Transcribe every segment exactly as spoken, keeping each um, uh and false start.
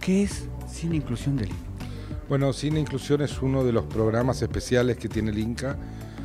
¿Qué es Cine Inclusión del Inca? Bueno, Cine Inclusión es uno de los programas especiales que tiene el Inca,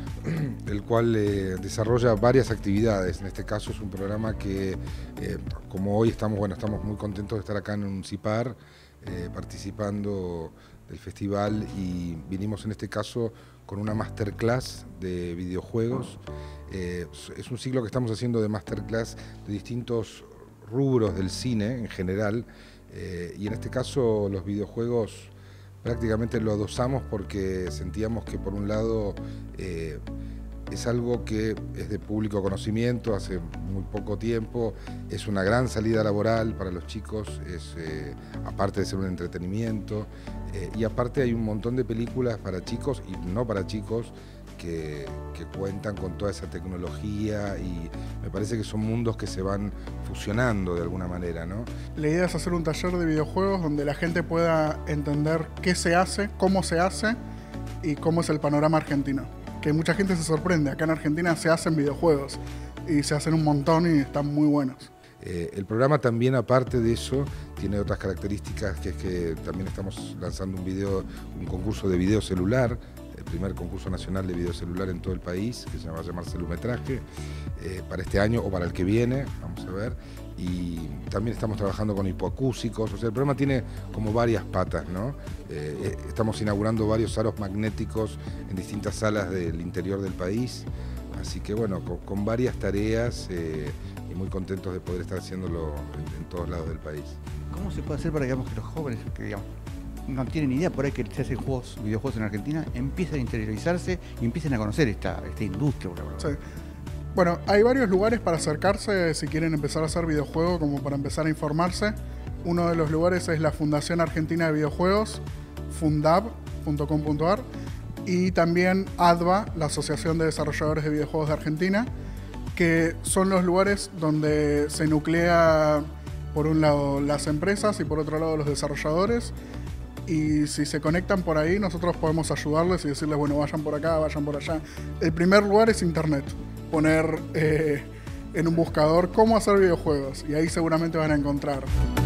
el cual eh, desarrolla varias actividades. En este caso es un programa que, eh, como hoy estamos, bueno, estamos muy contentos de estar acá en un CIPAR, eh, participando del festival, y vinimos en este caso con una masterclass de videojuegos. Eh, es un ciclo que estamos haciendo de masterclass de distintos rubros del cine en general, eh, y en este caso los videojuegos prácticamente lo adosamos porque sentíamos que por un lado eh, es algo que es de público conocimiento hace muy poco tiempo, es una gran salida laboral para los chicos, es, eh, aparte de ser un entretenimiento, eh, y aparte hay un montón de películas para chicos y no para chicos que, que cuentan con toda esa tecnología, y me parece que son mundos que se van fusionando de alguna manera, ¿no? La idea es hacer un taller de videojuegos donde la gente pueda entender qué se hace, cómo se hace y cómo es el panorama argentino. Que mucha gente se sorprende, acá en Argentina se hacen videojuegos y se hacen un montón y están muy buenos. Eh, el programa también, aparte de eso, tiene otras características, que es que también estamos lanzando un video, un concurso de video celular, el primer concurso nacional de video celular en todo el país, que se va a llamar Celumetraje, eh, para este año o para el que viene, vamos a ver. Y también estamos trabajando con hipoacúsicos, o sea, el programa tiene como varias patas, ¿no? Eh, estamos inaugurando varios aros magnéticos en distintas salas del interior del país, así que bueno, con, con varias tareas, eh, y muy contentos de poder estar haciéndolo en, en todos lados del país. ¿Cómo se puede hacer para digamos, que los jóvenes que digamos, no tienen idea por ahí que se hacen juegos, videojuegos en Argentina, empiecen a interiorizarse y empiecen a conocer esta, esta industria? Sí. Bueno, hay varios lugares para acercarse si quieren empezar a hacer videojuegos, como para empezar a informarse. Uno de los lugares es la Fundación Argentina de Videojuegos, fundab punto com punto ar, y también A D V A, la Asociación de Desarrolladores de Videojuegos de Argentina, que son los lugares donde se nuclea por un lado las empresas y por otro lado los desarrolladores. Y si se conectan por ahí, nosotros podemos ayudarles y decirles, bueno, vayan por acá, vayan por allá. El primer lugar es internet. Poner eh, en un buscador cómo hacer videojuegos y ahí seguramente van a encontrar.